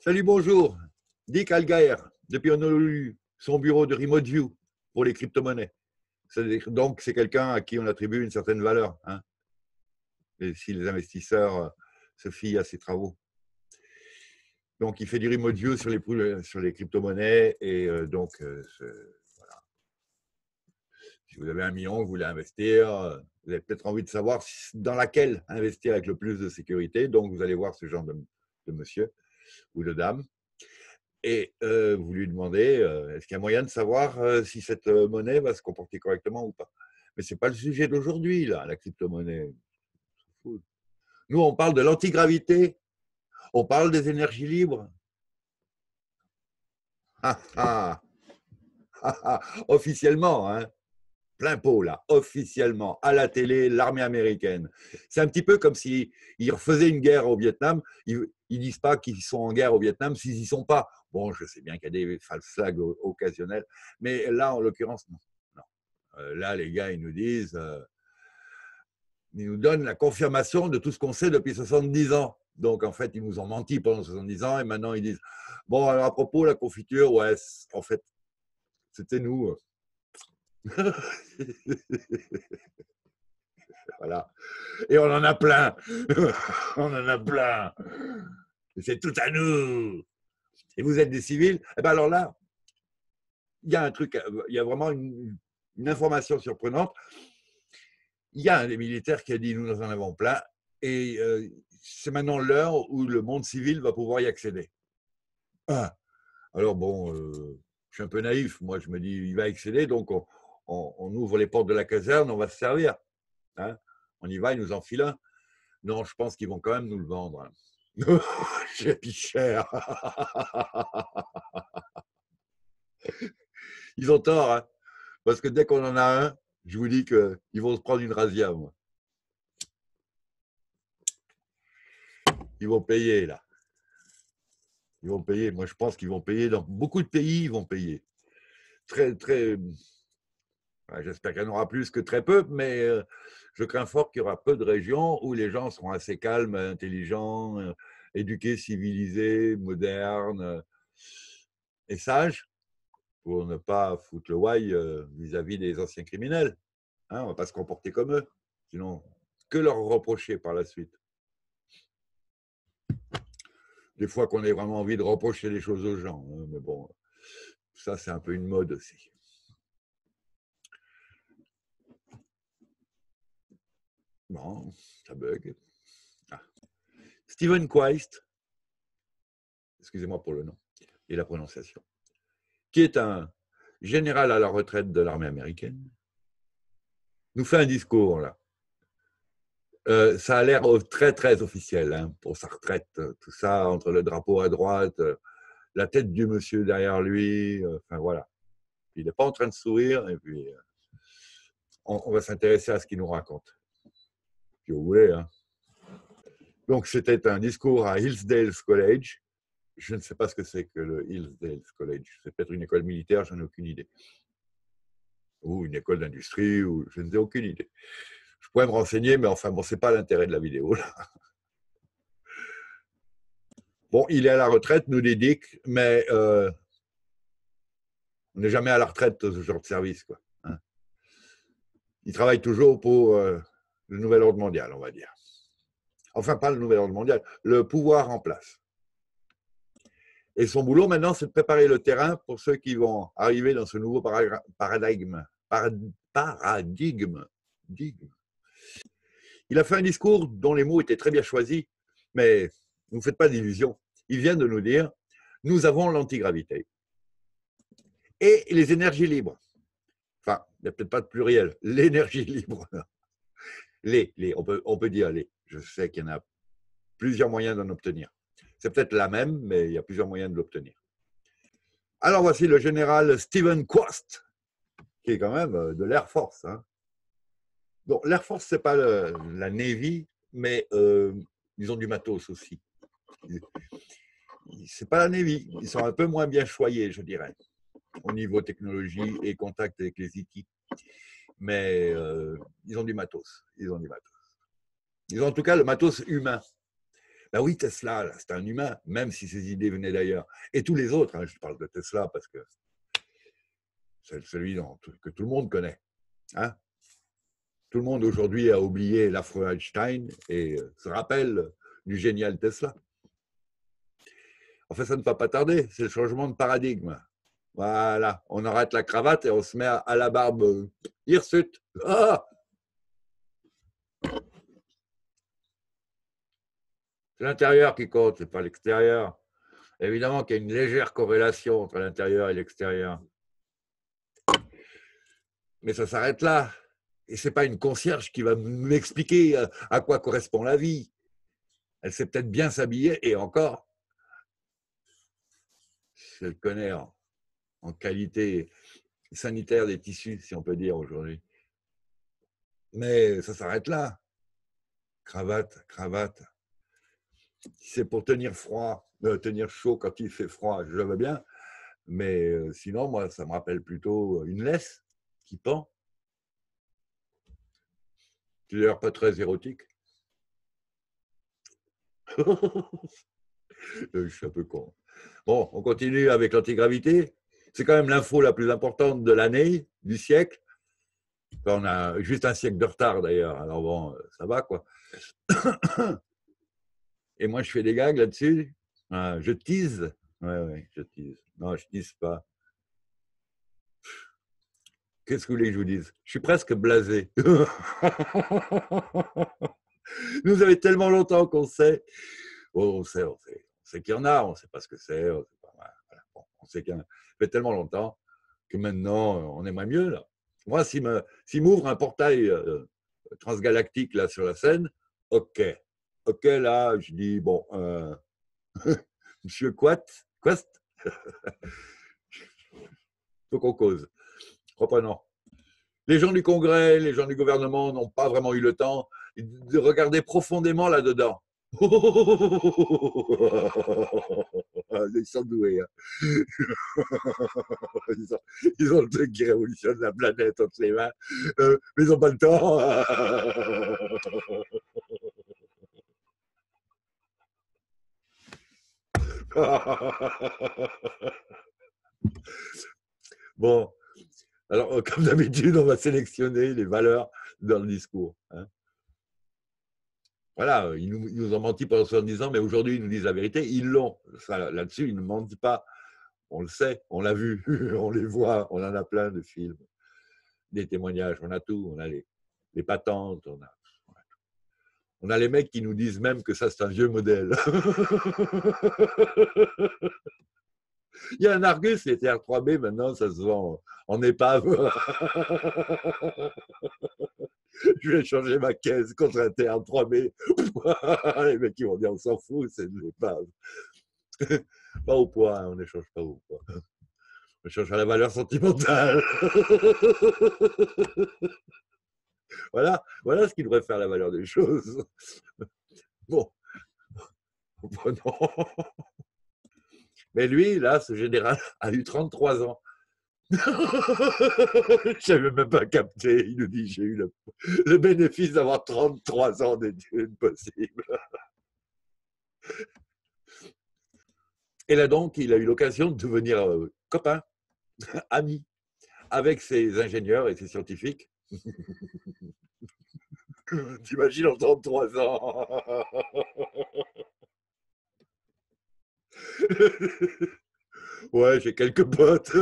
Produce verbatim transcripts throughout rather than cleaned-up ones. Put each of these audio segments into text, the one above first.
Salut, bonjour. Dick Algaer, depuis on a eu son bureau de Remote View pour les crypto-monnaies. Donc, c'est quelqu'un à qui on attribue une certaine valeur, hein, et si les investisseurs euh, se fient à ses travaux. Donc, il fait du Remote View sur les, sur les crypto-monnaies et euh, donc, euh, voilà. Si vous avez un million, vous voulez investir, euh, vous avez peut-être envie de savoir dans laquelle investir avec le plus de sécurité. Donc, vous allez voir ce genre de, de monsieur ou de dame. Et euh, vous lui demandez, euh, est-ce qu'il y a moyen de savoir euh, si cette euh, monnaie va se comporter correctement ou pas? Mais ce n'est pas le sujet d'aujourd'hui, là, la crypto-monnaie. Nous, on parle de l'antigravité, on parle des énergies libres. Ah, ah, ah, ah, officiellement, hein, plein pot, là, officiellement, à la télé, l'armée américaine. C'est un petit peu comme s'ils refaisaient une guerre au Vietnam. Ils ne disent pas qu'ils sont en guerre au Vietnam s'ils n'y sont pas. Bon, je sais bien qu'il y a des false flags occasionnels, mais là, en l'occurrence, non. non. Euh, là, les gars, ils nous disent, euh, ils nous donnent la confirmation de tout ce qu'on sait depuis soixante-dix ans. Donc, en fait, ils nous ont menti pendant soixante-dix ans et maintenant, ils disent, bon, alors à propos, la confiture, ouais, en fait, c'était nous. Voilà. Et on en a plein. On en a plein. C'est tout à nous. Et vous êtes des civils. Et bien alors là, il y a un truc, il y a vraiment une, une information surprenante. Il y a un des militaires qui a dit, nous en avons plein. Et euh, c'est maintenant l'heure où le monde civil va pouvoir y accéder. Ah. Alors bon, euh, je suis un peu naïf. Moi, je me dis, il va accéder, donc on, on, on ouvre les portes de la caserne, on va se servir. Hein, on y va, ils nous enfilent un. Non, je pense qu'ils vont quand même nous le vendre. J'ai pris cher. Ils ont tort, hein, parce que dès qu'on en a un, je vous dis qu'ils vont se prendre une razzia, moi. Ils vont payer, là. Ils vont payer. Moi, je pense qu'ils vont payer. Dans beaucoup de pays, ils vont payer. Très, très. J'espère qu'il y en aura plus que très peu, mais euh, je crains fort qu'il y aura peu de régions où les gens seront assez calmes, intelligents, euh, éduqués, civilisés, modernes euh, et sages pour ne pas foutre le ouaille euh, vis-à-vis des anciens criminels. Hein, on ne va pas se comporter comme eux. Sinon, que leur reprocher par la suite? Des fois qu'on ait vraiment envie de reprocher les choses aux gens. Hein, mais bon, ça, c'est un peu une mode aussi. Non, ça bug. Ah. Stephen Quaist, excusez-moi pour le nom et la prononciation, qui est un général à la retraite de l'armée américaine, nous fait un discours là. Euh, ça a l'air très très officiel hein, pour sa retraite, tout ça, entre le drapeau à droite, la tête du monsieur derrière lui, euh, enfin voilà. Il n'est pas en train de sourire et puis euh, on, on va s'intéresser à ce qu'il nous raconte. Si vous voulez. Hein. Donc c'était un discours à Hillsdale College. Je ne sais pas ce que c'est que le Hillsdale College. C'est peut-être une école militaire, j'en ai aucune idée. Ou une école d'industrie, ou je n'ai aucune idée. Je pourrais me renseigner, mais enfin, bon, ce n'est pas l'intérêt de la vidéo. Là. Bon, il est à la retraite, nous dit Dick, mais euh, on n'est jamais à la retraite de ce genre de service. Quoi, hein. Il travaille toujours pour euh, le nouvel ordre mondial, on va dire. Enfin, pas le nouvel ordre mondial, le pouvoir en place. Et son boulot maintenant, c'est de préparer le terrain pour ceux qui vont arriver dans ce nouveau paradigme. Paradigme. Il a fait un discours dont les mots étaient très bien choisis, mais ne vous faites pas d'illusions. Il vient de nous dire, nous avons l'antigravité et les énergies libres. Enfin, il n'y a peut-être pas de pluriel. L'énergie libre. Les, les, on peut, on peut dire les. Je sais qu'il y en a plusieurs moyens d'en obtenir. C'est peut-être la même, mais il y a plusieurs moyens de l'obtenir. Alors voici le général Stephen Quast, qui est quand même de l'Air Force. Hein. Donc l'Air Force, ce n'est pas le, la Navy, mais euh, ils ont du matos aussi. Ce n'est pas la Navy, ils sont un peu moins bien choyés, je dirais, au niveau technologie et contact avec les I T. Mais euh, ils ont du matos. Ils ont du matos. Ils ont en tout cas le matos humain. Ben oui, Tesla, c'est un humain, même si ses idées venaient d'ailleurs. Et tous les autres, hein, je parle de Tesla parce que c'est celui dont, que tout le monde connaît. Hein. Tout le monde aujourd'hui a oublié l'affreux Einstein et se rappelle du génial Tesla. En fait, ça ne va pas tarder, c'est le changement de paradigme. Voilà, on arrête la cravate et on se met à la barbe hirsute. Ah, c'est l'intérieur qui compte, c'est pas l'extérieur. Évidemment qu'il y a une légère corrélation entre l'intérieur et l'extérieur. Mais ça s'arrête là. Et ce n'est pas une concierge qui va m'expliquer à quoi correspond la vie. Elle sait peut-être bien s'habiller, et encore, si elle connaît en, en qualité sanitaire des tissus, si on peut dire aujourd'hui. Mais ça s'arrête là. Cravate, cravate. Si c'est pour tenir froid, euh, tenir chaud quand il fait froid, je le veux bien. Mais euh, sinon, moi, ça me rappelle plutôt une laisse qui pend. C'est d'ailleurs pas très érotique. Je suis un peu con. Bon, on continue avec l'antigravité. C'est quand même l'info la plus importante de l'année, du siècle. Enfin, on a juste un siècle de retard d'ailleurs. Alors bon, ça va quoi. Et moi, je fais des gags là-dessus. Ah, je tease. Ouais, ouais, je tease. Non, je tease pas. Qu'est-ce que vous voulez que je vous dise? Je suis presque blasé. Nous avez tellement longtemps qu'on sait. Oh, on sait, on sait. On sait qu'il y en a, on ne sait pas ce que c'est. On, voilà. Bon, on sait qu'il y en a. Ça fait tellement longtemps que maintenant, on aimerait mieux. Là. Moi, s'il me, s'il m'ouvre un portail euh, transgalactique là, sur la scène, OK. OK, là, je dis, bon, euh, monsieur Quast, Quast faut qu'on cause. Reprenons. Les gens du Congrès, les gens du gouvernement n'ont pas vraiment eu le temps de regarder profondément là-dedans. Ils sont doués. Hein. Ils, ont, ils ont le truc qui révolutionne la planète entre les mains, euh, mais ils n'ont pas le temps. Bon, alors comme d'habitude, on va sélectionner les valeurs dans le discours. Hein. Voilà, ils nous, ils nous ont menti pendant soixante-dix ans, mais aujourd'hui, ils nous disent la vérité. Ils l'ont. Là-dessus, ils ne mentent pas. On le sait, on l'a vu, on les voit, on en a plein de films, des témoignages, on a tout, on a les, les patentes, on a, on a tout. On a les mecs qui nous disent même que ça, c'est un vieux modèle. Il y a un Argus, les T R trois B, maintenant, ça se vend en épave. Je vais changer ma caisse contre un T R trois B. Les mecs, ils vont dire, on s'en fout, c'est de l'épave. Pas au poids, hein, on n'échange pas au poids. On échange à la valeur sentimentale. Voilà, voilà ce qui devrait faire la valeur des choses. Bon. Bon non. Mais lui, là, ce général a eu trente-trois ans. Je n'avais même pas capté. Il nous dit, j'ai eu le, le bénéfice d'avoir trente-trois ans d'études possibles. Et là donc, il a eu l'occasion de devenir euh, copain, ami, avec ses ingénieurs et ses scientifiques. T'imagines en trente-trois ans. Ouais, j'ai quelques potes.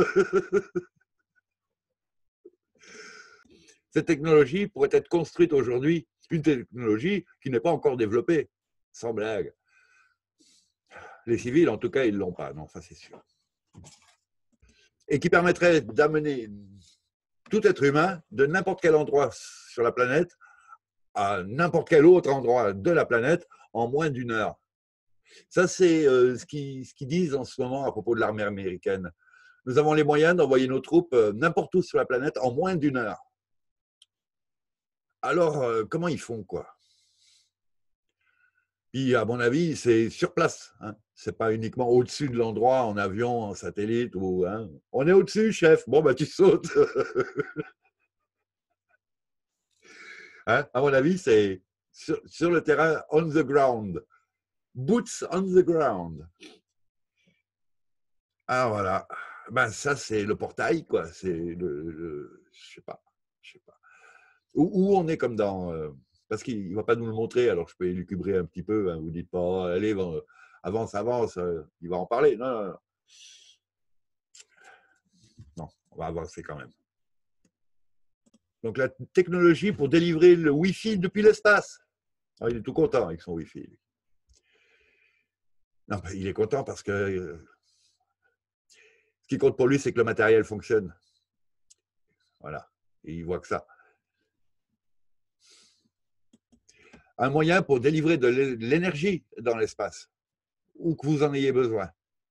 Cette technologie pourrait être construite aujourd'hui, une technologie qui n'est pas encore développée, sans blague. Les civils, en tout cas, ils ne l'ont pas, non, ça c'est sûr. Et qui permettrait d'amener tout être humain de n'importe quel endroit sur la planète à n'importe quel autre endroit de la planète en moins d'une heure. Ça, c'est euh, ce qu'ils ce qu'ils disent en ce moment à propos de l'armée américaine. Nous avons les moyens d'envoyer nos troupes euh, n'importe où sur la planète en moins d'une heure. Alors, euh, comment ils font, quoi? Puis, à mon avis, c'est sur place. Hein. Ce n'est pas uniquement au-dessus de l'endroit, en avion, en satellite. Ou, hein. On est au-dessus, chef. Bon, bah, tu sautes. Hein, à mon avis, c'est sur, sur le terrain, on the ground. Boots on the ground. Ah voilà, ben ça c'est le portail quoi, c'est le, le, je sais pas, je sais pas. Où, où on est comme dans, euh, parce qu'il ne va pas nous le montrer, alors je peux élucubrer un petit peu. Hein, vous dites pas, oh, allez, bon, avance, avance, euh, il va en parler. Non, non, non, non, on va avancer quand même. Donc la technologie pour délivrer le Wi-Fi depuis l'espace. Ah, il est tout content avec son Wi-Fi. Non, ben, il est content parce que euh, ce qui compte pour lui, c'est que le matériel fonctionne. Voilà, et il voit que ça. Un moyen pour délivrer de l'énergie dans l'espace, où que vous en ayez besoin.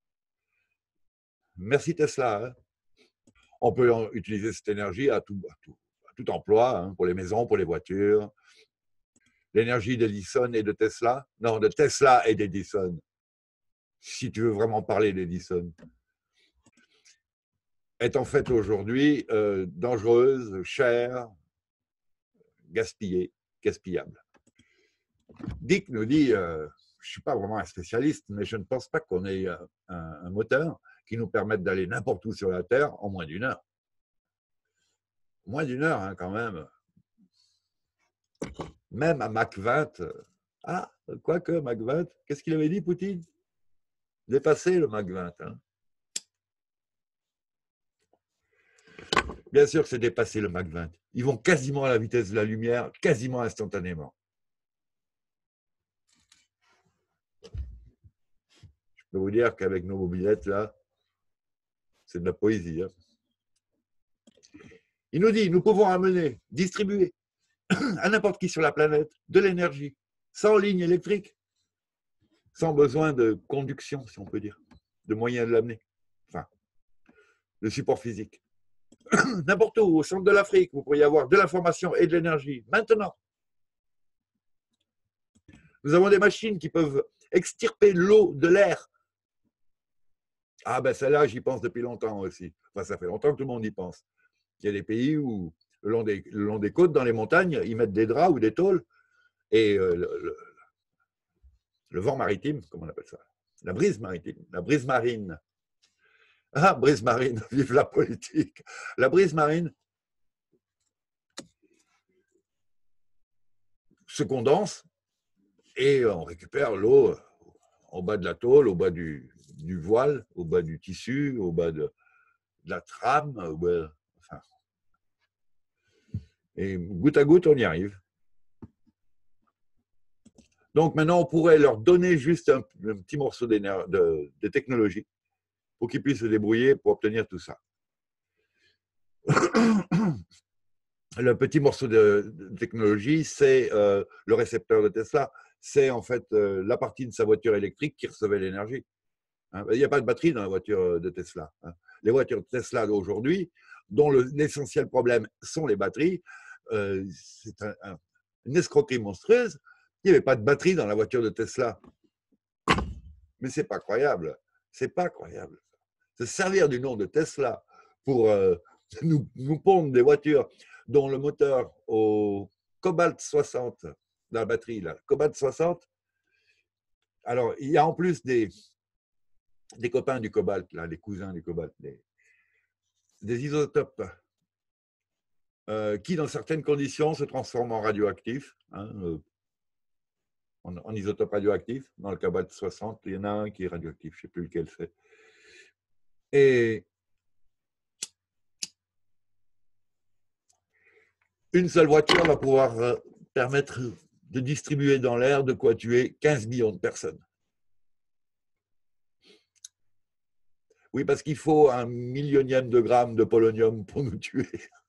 Merci Tesla. Hein. On peut utiliser cette énergie à tout, à tout, à tout emploi, hein, pour les maisons, pour les voitures. L'énergie d'Edison et de Tesla, non, de Tesla et d'Edison, si tu veux vraiment parler d'Edison, est en fait aujourd'hui euh, dangereuse, chère, gaspillée, gaspillable. Dick nous dit, euh, je ne suis pas vraiment un spécialiste, mais je ne pense pas qu'on ait un, un moteur qui nous permette d'aller n'importe où sur la Terre en moins d'une heure. Moins d'une heure, hein, quand même. Même à Mach vingt. Ah, quoique, Mach vingt, qu'est-ce qu'il avait dit, Poutine? Dépasser le Mach vingt. Hein. Bien sûr que c'est dépasser le Mach vingt. Ils vont quasiment à la vitesse de la lumière, quasiment instantanément. Je peux vous dire qu'avec nos mobilettes, là, c'est de la poésie. Hein. Il nous dit, nous pouvons amener, distribuer à n'importe qui sur la planète de l'énergie, sans ligne électrique, sans besoin de conduction, si on peut dire, de moyens de l'amener. Enfin, de support physique. N'importe où, au centre de l'Afrique, vous pourriez avoir de l'information et de l'énergie. Maintenant, nous avons des machines qui peuvent extirper l'eau de l'air. Ah ben celle-là, j'y pense depuis longtemps aussi. Enfin, ça fait longtemps que tout le monde y pense. Il y a des pays où, le long des, le long des côtes, dans les montagnes, ils mettent des draps ou des tôles et euh, le, le, le vent maritime, comment on appelle ça? La brise maritime, la brise marine. Ah, brise marine, vive la politique. La brise marine se condense et on récupère l'eau au bas de la tôle, au bas du, du voile, au bas du tissu, au bas de, de la trame. Au bas, enfin. Et goutte à goutte, on y arrive. Donc maintenant, on pourrait leur donner juste un, un petit morceau de, de technologie pour qu'ils puissent se débrouiller pour obtenir tout ça. Le petit morceau de, de technologie, c'est euh, le récepteur de Tesla. C'est en fait euh, la partie de sa voiture électrique qui recevait l'énergie. Hein, il n'y a pas de batterie dans la voiture de Tesla. Hein. Les voitures Tesla d'aujourd'hui, dont l'essentiel problème sont les batteries, euh, c'est un, un, une escroquerie monstrueuse. Il n'y avait pas de batterie dans la voiture de Tesla. Mais c'est pas croyable. C'est pas croyable. Se servir du nom de Tesla pour euh, nous, nous pondre des voitures dont le moteur au cobalt soixante, dans la batterie, là, cobalt soixante. Alors, il y a en plus des, des copains du cobalt, là, les cousins du cobalt, des, des isotopes euh, qui, dans certaines conditions, se transforment en radioactifs, hein, euh, en, en isotope radioactif. Dans le cobalt soixante, il y en a un qui est radioactif, je ne sais plus lequel c'est. Et une seule voiture va pouvoir permettre de distribuer dans l'air de quoi tuer quinze millions de personnes. Oui, parce qu'il faut un millionième de gramme de polonium pour nous tuer.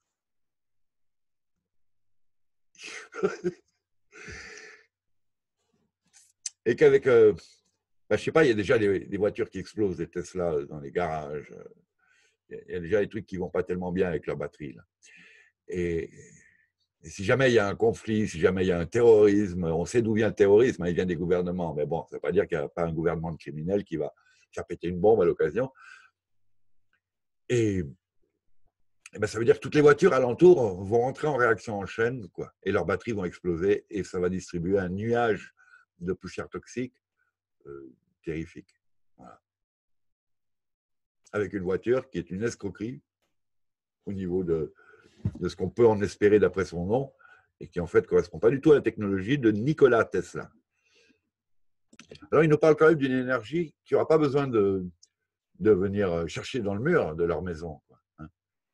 Et qu'avec, euh, ben, je sais pas, il y a déjà des, des voitures qui explosent, des Tesla dans les garages. Il y a déjà des trucs qui vont pas tellement bien avec leur batterie. Là. Et, et si jamais il y a un conflit, si jamais il y a un terrorisme, on sait d'où vient le terrorisme, hein, il vient des gouvernements. Mais bon, ça ne veut pas dire qu'il n'y a pas un gouvernement de criminels qui va faire péter une bombe à l'occasion. Et, et ben ça veut dire que toutes les voitures alentour vont rentrer en réaction en chaîne, quoi, et leurs batteries vont exploser et ça va distribuer un nuage de poussière toxique euh, terrifique. Voilà. Avec une voiture qui est une escroquerie au niveau de, de ce qu'on peut en espérer d'après son nom, et qui en fait ne correspond pas du tout à la technologie de Nikola Tesla. Alors, il nous parle quand même d'une énergie qui n'aura pas besoin de, de venir chercher dans le mur de leur maison. Quoi, hein.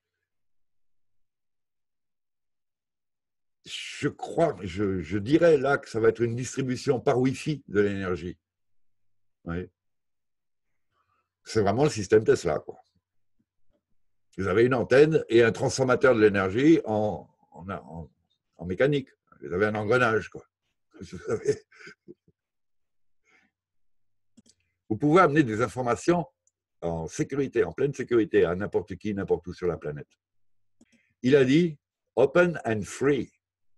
Je crois, je, je dirais là que ça va être une distribution par Wi-Fi de l'énergie. Oui. C'est vraiment le système Tesla, quoi. Vous avez une antenne et un transformateur de l'énergie en, en, en, en mécanique. Vous avez un engrenage, quoi. Vous, avez... Vous pouvez amener des informations en sécurité, en pleine sécurité, à n'importe qui, n'importe où sur la planète. Il a dit open and free.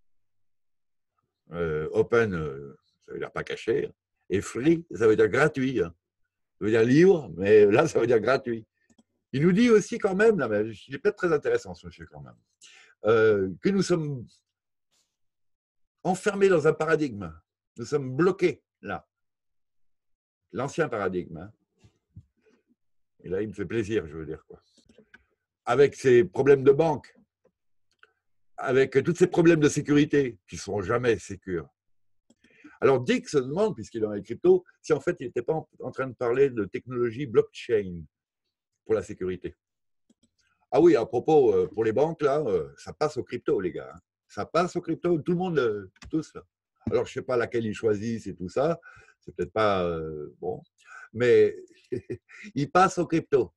Euh, open, euh, ça veut dire pas caché, et free, ça veut dire gratuit. Hein. Ça veut dire libre, mais là, ça veut dire gratuit. Il nous dit aussi quand même, là, mais il est peut-être très intéressant ce monsieur quand même, euh, que nous sommes enfermés dans un paradigme. Nous sommes bloqués là. L'ancien paradigme. Hein. Et là, il me fait plaisir, je veux dire quoi. Avec ces problèmes de banque, avec tous ces problèmes de sécurité qui ne seront jamais sécures. Alors, Dick se demande, puisqu'il est dans les cryptos, si en fait il n'était pas en train de parler de technologie blockchain pour la sécurité. Ah oui, à propos, pour les banques, là, ça passe au crypto, les gars. Ça passe au crypto, tout le monde, tous. Là. Alors, je ne sais pas laquelle ils choisissent et tout ça, c'est peut-être pas euh, bon, mais ils passent au crypto.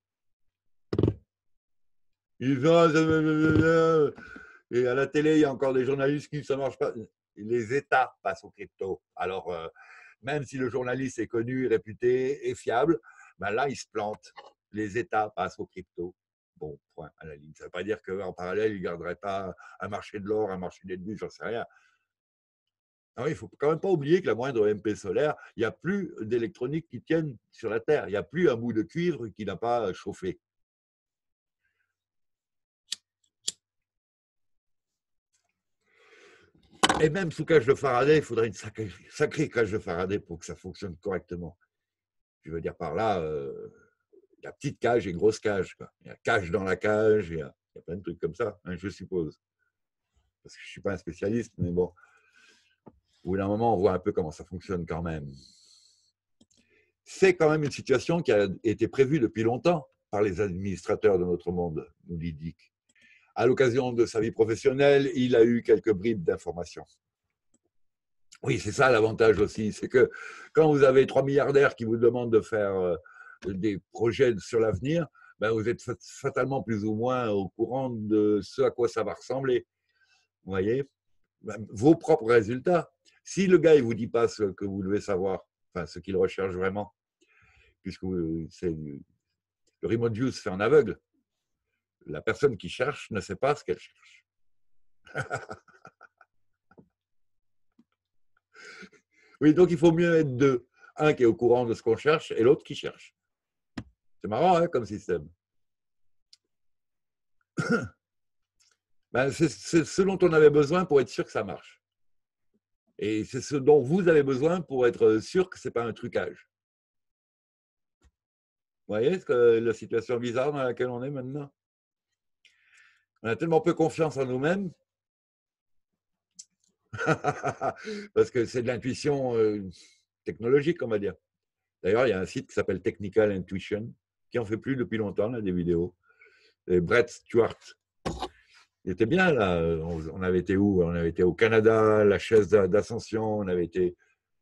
Ils vont, et à la télé, il y a encore des journalistes qui ça ne marche pas. Les États passent au crypto. Alors, euh, même si le journaliste est connu, réputé et fiable, ben là, il se plante. Les États passent au crypto. Bon, point à la ligne. Ça ne veut pas dire qu'en parallèle, ils ne garderaient pas un marché de l'or, un marché des devises, j'en sais rien. Alors, il ne faut quand même pas oublier que la moindre M P solaire, il n'y a plus d'électronique qui tienne sur la Terre. Il n'y a plus un bout de cuivre qui n'a pas chauffé. Et même sous cage de Faraday, il faudrait une sacrée, sacrée cage de Faraday pour que ça fonctionne correctement. Je veux dire par là, euh, il y a petite cage et grosse cage. Quoi. Il y a cage dans la cage, il y a, il y a plein de trucs comme ça, hein, je suppose. Parce que je ne suis pas un spécialiste, mais bon, au bout d'un moment, on voit un peu comment ça fonctionne quand même. C'est quand même une situation qui a été prévue depuis longtemps par les administrateurs de notre monde, nous dit Dick. À l'occasion de sa vie professionnelle, il a eu quelques bribes d'informations. Oui, c'est ça l'avantage aussi, c'est que quand vous avez trois milliardaires qui vous demandent de faire des projets sur l'avenir, ben vous êtes fatalement plus ou moins au courant de ce à quoi ça va ressembler. Vous voyez, vos propres résultats. Si le gars ne vous dit pas ce que vous devez savoir, enfin ce qu'il recherche vraiment, puisque c'est le remote use fait en aveugle, la personne qui cherche ne sait pas ce qu'elle cherche. Oui, donc il faut mieux être deux. Un qui est au courant de ce qu'on cherche et l'autre qui cherche. C'est marrant hein, comme système. Ben, c'est ce dont on avait besoin pour être sûr que ça marche. Et c'est ce dont vous avez besoin pour être sûr que ce n'est pas un trucage. Vous voyez que la situation bizarre dans laquelle on est maintenant? On a tellement peu confiance en nous-mêmes parce que c'est de l'intuition technologique, on va dire. D'ailleurs, il y a un site qui s'appelle Technical Intuition qui en fait plus depuis longtemps, là, des vidéos. Et Brett Stewart. Il était bien, là. On avait été où? On avait été au Canada, la chaise d'ascension, on avait été...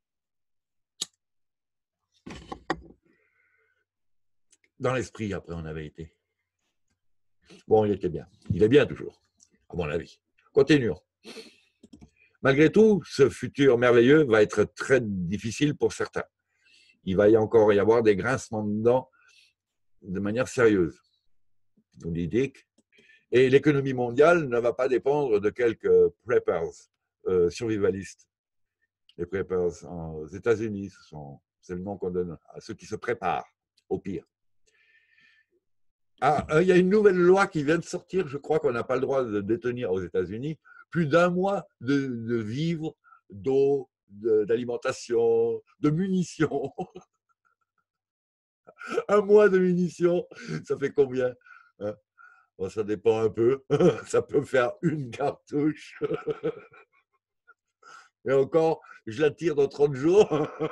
Dans l'esprit, après, on avait été. Bon, il était bien. Il est bien toujours, à mon avis. Continuons. Malgré tout, ce futur merveilleux va être très difficile pour certains. Il va y encore y avoir des grincements de dents de manière sérieuse. Nous dit Dick. Et l'économie mondiale ne va pas dépendre de quelques preppers euh, survivalistes. Les preppers aux États-Unis, c'est le nom qu'on donne à ceux qui se préparent au pire. Ah, il y a une nouvelle loi qui vient de sortir, je crois qu'on n'a pas le droit de détenir aux États-Unis plus d'un mois de, de vivres, d'eau, d'alimentation, de, de munitions. Un mois de munitions, ça fait combien, hein? Bon, ça dépend un peu. Ça peut faire une cartouche. Et encore, je la tire dans trente jours.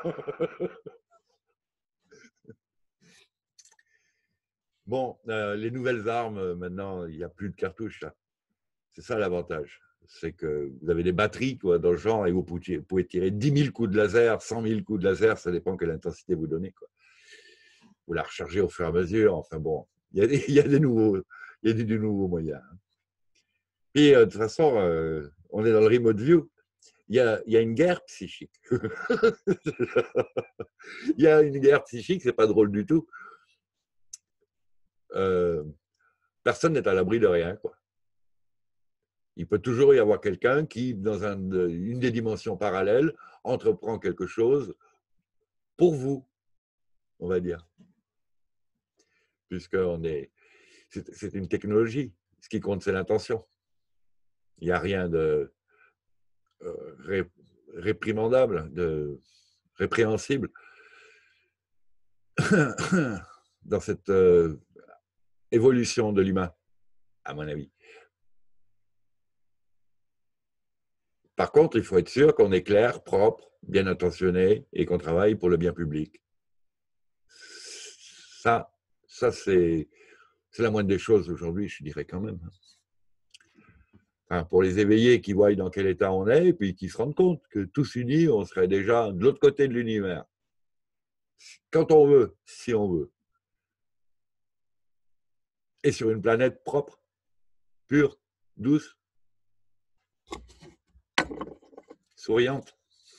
Bon, euh, les nouvelles armes, maintenant, il n'y a plus de cartouches, là. C'est ça l'avantage. C'est que vous avez des batteries quoi, dans le genre et vous pouvez, vous pouvez tirer dix mille coups de laser, cent mille coups de laser, ça dépend quelle intensité vous donnez, quoi. Vous la rechargez au fur et à mesure. Enfin bon, il y a des, il y a des nouveaux, il y a des, des nouveaux moyens. Puis euh, de toute façon, euh, on est dans le remote view. Il y a, il y a une guerre psychique. Il y a une guerre psychique, c'est pas drôle du tout. Euh, personne n'est à l'abri de rien, quoi. Il peut toujours y avoir quelqu'un qui, dans un, une des dimensions parallèles, entreprend quelque chose pour vous, on va dire. Puisqu'on est, c'est, c'est une technologie. Ce qui compte, c'est l'intention. Il n'y a rien de euh, ré, réprimandable, de répréhensible dans cette euh, évolution de l'humain, à mon avis. Par contre, il faut être sûr qu'on est clair, propre, bien intentionné et qu'on travaille pour le bien public. Ça, ça c'est, c'est la moindre des choses aujourd'hui, je dirais quand même. Enfin, pour les éveillés qui voient dans quel état on est et puis qui se rendent compte que tous unis, on serait déjà de l'autre côté de l'univers. Quand on veut, si on veut. Et sur une planète propre, pure, douce, souriante.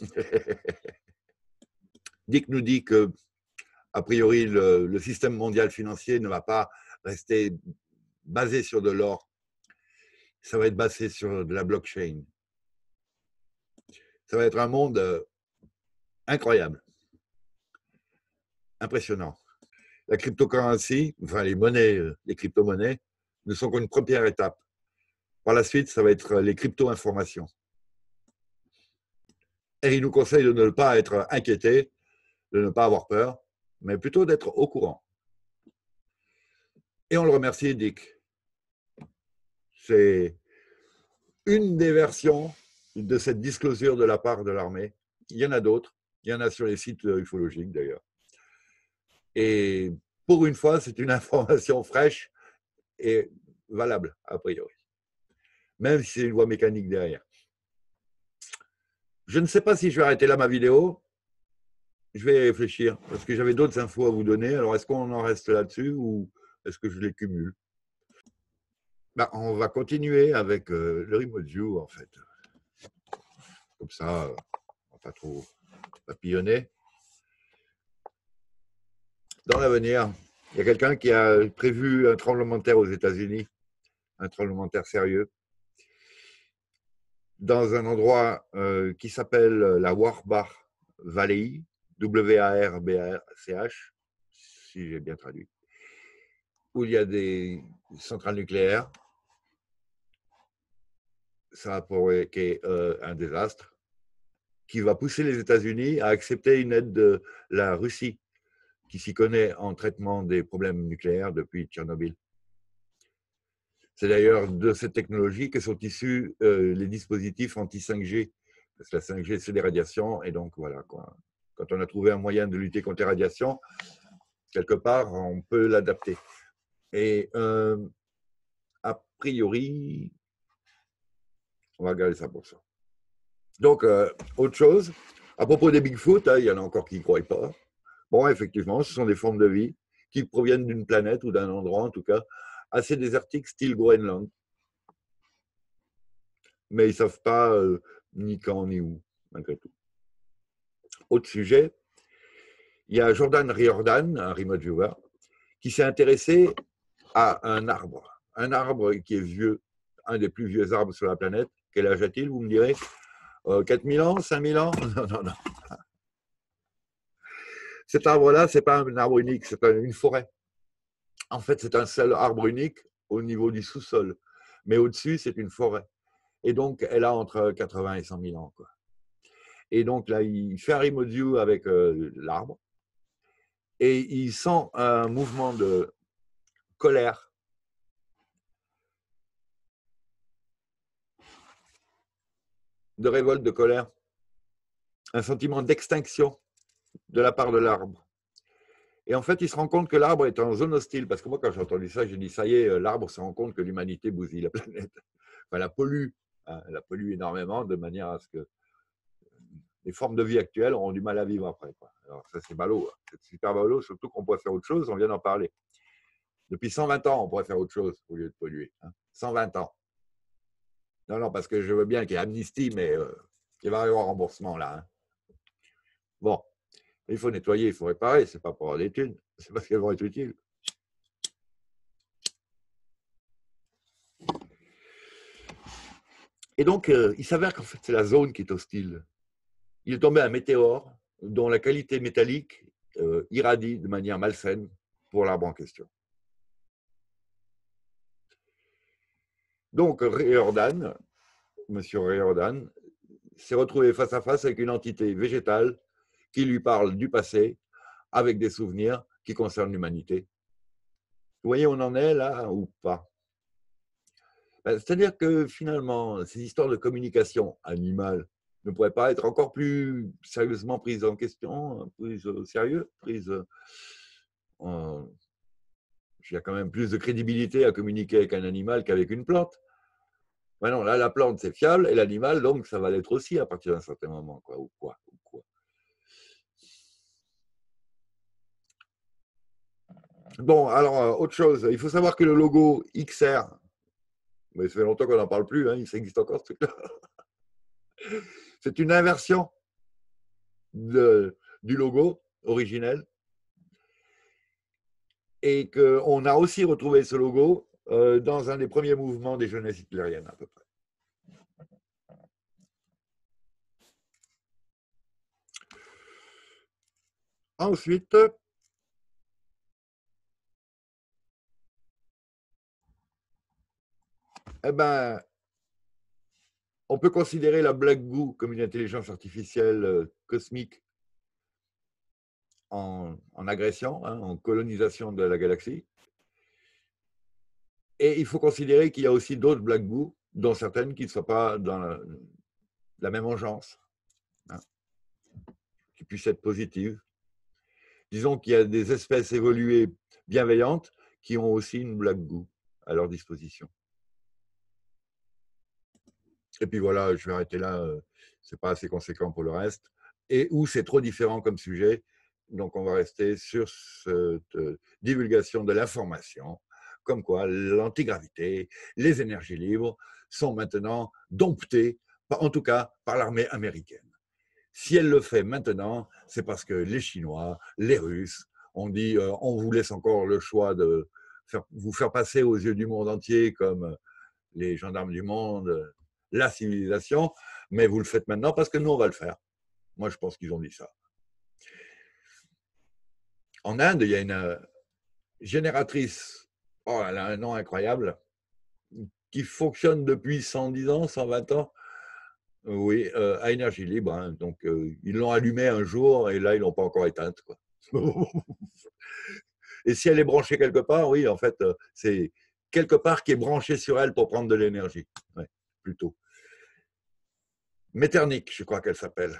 Dick nous dit que, a priori, le, le système mondial financier ne va pas rester basé sur de l'or. Ça va être basé sur de la blockchain. Ça va être un monde euh, incroyable, impressionnant. La cryptocurrency, enfin les monnaies, les crypto-monnaies, ne sont qu'une première étape. Par la suite, ça va être les crypto-informations. Et il nous conseille de ne pas être inquiété, de ne pas avoir peur, mais plutôt d'être au courant. Et on le remercie, Dick. C'est une des versions de cette disclosure de la part de l'armée. Il y en a d'autres. Il y en a sur les sites ufologiques, d'ailleurs. Et pour une fois, c'est une information fraîche et valable, a priori. Même si c'est une voie mécanique derrière. Je ne sais pas si je vais arrêter là ma vidéo. Je vais y réfléchir, parce que j'avais d'autres infos à vous donner. Alors, est-ce qu'on en reste là-dessus ou est-ce que je les cumule? Ben, on va continuer avec euh, le remote view, en fait. Comme ça, on ne va pas trop papillonner. Dans l'avenir, il y a quelqu'un qui a prévu un tremblement de terre aux États-Unis, un tremblement de terre sérieux, dans un endroit euh, qui s'appelle la Warbach Valley, W A R B A C H, si j'ai bien traduit, où il y a des centrales nucléaires. Ça va provoquer euh, un désastre qui va pousser les États-Unis à accepter une aide de la Russie, qui s'y connaît en traitement des problèmes nucléaires depuis Tchernobyl. C'est d'ailleurs de cette technologie que sont issus euh, les dispositifs anti cinq G. Parce que la cinq G, c'est des radiations. Et donc, voilà, quoi. Quand on a trouvé un moyen de lutter contre les radiations, quelque part, on peut l'adapter. Et euh, a priori, on va garder ça pour ça. Donc, euh, autre chose, à propos des Bigfoot, hein, il y en a encore qui ne croient pas. Bon, effectivement, ce sont des formes de vie qui proviennent d'une planète ou d'un endroit, en tout cas, assez désertique, style Groenland. Mais ils ne savent pas euh, ni quand ni où, malgré tout. Autre sujet, il y a Jordan Riordan, un remote viewer, qui s'est intéressé à un arbre. Un arbre qui est vieux, un des plus vieux arbres sur la planète. Quel âge a-t-il, vous me direz? euh, quatre mille ans, cinq mille ans? Non, non, non. Cet arbre-là, ce n'est pas un arbre unique, c'est une forêt. En fait, c'est un seul arbre unique au niveau du sous-sol. Mais au-dessus, c'est une forêt. Et donc, elle a entre quatre-vingts et cent mille ans, quoi. Et donc, là, il fait un remote view avec euh, l'arbre. et il sent un mouvement de colère, de révolte, de colère, un sentiment d'extinction de la part de l'arbre. Et en fait, il se rend compte que l'arbre est en zone hostile, parce que moi, quand j'ai entendu ça, j'ai dit, ça y est, l'arbre se rend compte que l'humanité bousille la planète. Enfin, la pollue, hein, la pollue énormément, de manière à ce que les formes de vie actuelles auront du mal à vivre après, quoi. Alors ça, c'est ballot, c'est super ballot, surtout qu'on pourrait faire autre chose, on vient d'en parler. Depuis cent vingt ans, on pourrait faire autre chose au lieu de polluer. Hein. cent vingt ans. Non, non, parce que je veux bien qu'il y ait amnistie, mais euh, il va y avoir un remboursement là. Hein. Bon, il faut nettoyer, il faut réparer, c'est pas pour avoir des thunes, c'est parce qu'elles vont être utiles. Et donc, euh, il s'avère qu'en fait, c'est la zone qui est hostile. Il est tombé un météore dont la qualité métallique euh, irradie de manière malsaine pour l'arbre en question. Donc, Riordan, monsieur Riordan, s'est retrouvé face à face avec une entité végétale qui lui parle du passé avec des souvenirs qui concernent l'humanité. Vous voyez, on en est là ou pas? C'est-à-dire que finalement, ces histoires de communication animale ne pourraient pas être encore plus sérieusement prises en question, prises au sérieux, prises en... Il y a quand même plus de crédibilité à communiquer avec un animal qu'avec une plante. Ben non, là, la plante, c'est fiable, et l'animal, donc, ça va l'être aussi à partir d'un certain moment, quoi, ou quoi, ou quoi. Bon, alors, autre chose, il faut savoir que le logo X R, mais ça fait longtemps qu'on n'en parle plus, hein, il existe encore ce truc-là. C'est une inversion de, du logo originel, et qu'on a aussi retrouvé ce logo euh, dans un des premiers mouvements des jeunesses hitlériennes, à peu près. Ensuite, eh ben, on peut considérer la Black Goo comme une intelligence artificielle euh, cosmique en, en agression, hein, en colonisation de la galaxie. Et il faut considérer qu'il y a aussi d'autres Black Goo, dont certaines qui ne soient pas dans la, la même engeance, hein, qui puissent être positives. Disons qu'il y a des espèces évoluées bienveillantes qui ont aussi une Black Goo à leur disposition. Et puis voilà, je vais arrêter là, c'est pas assez conséquent pour le reste. Et où c'est trop différent comme sujet, donc on va rester sur cette divulgation de l'information, comme quoi l'antigravité, les énergies libres sont maintenant domptées, en tout cas par l'armée américaine. Si elle le fait maintenant, c'est parce que les Chinois, les Russes, ont dit euh, on vous laisse encore le choix de faire, vous faire passer aux yeux du monde entier comme les gendarmes du monde, la civilisation, mais vous le faites maintenant parce que nous, on va le faire. Moi, je pense qu'ils ont dit ça. En Inde, il y a une génératrice, oh, elle a un nom incroyable, qui fonctionne depuis cent dix ans, cent vingt ans, oui, euh, à énergie libre. Hein. Donc, euh, ils l'ont allumée un jour et là, ils ne l'ont pas encore éteinte. Quoi. Et si elle est branchée quelque part, oui, en fait, euh, c'est quelque part qui est branché sur elle pour prendre de l'énergie. Ouais, plutôt. Metternich, je crois qu'elle s'appelle.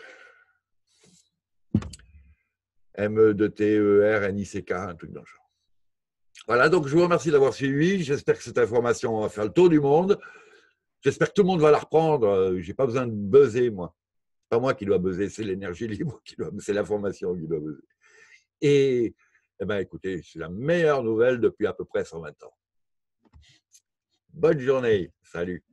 M E T E R N I C K, un truc dans le genre. Voilà, donc je vous remercie d'avoir suivi. J'espère que cette information va faire le tour du monde. J'espère que tout le monde va la reprendre. Je n'ai pas besoin de buzzer, moi. C'est pas moi qui dois buzzer, c'est l'énergie libre, qui doit, c'est l'information qui doit buzzer. Et, eh ben, écoutez, c'est la meilleure nouvelle depuis à peu près cent vingt ans. Bonne journée. Salut.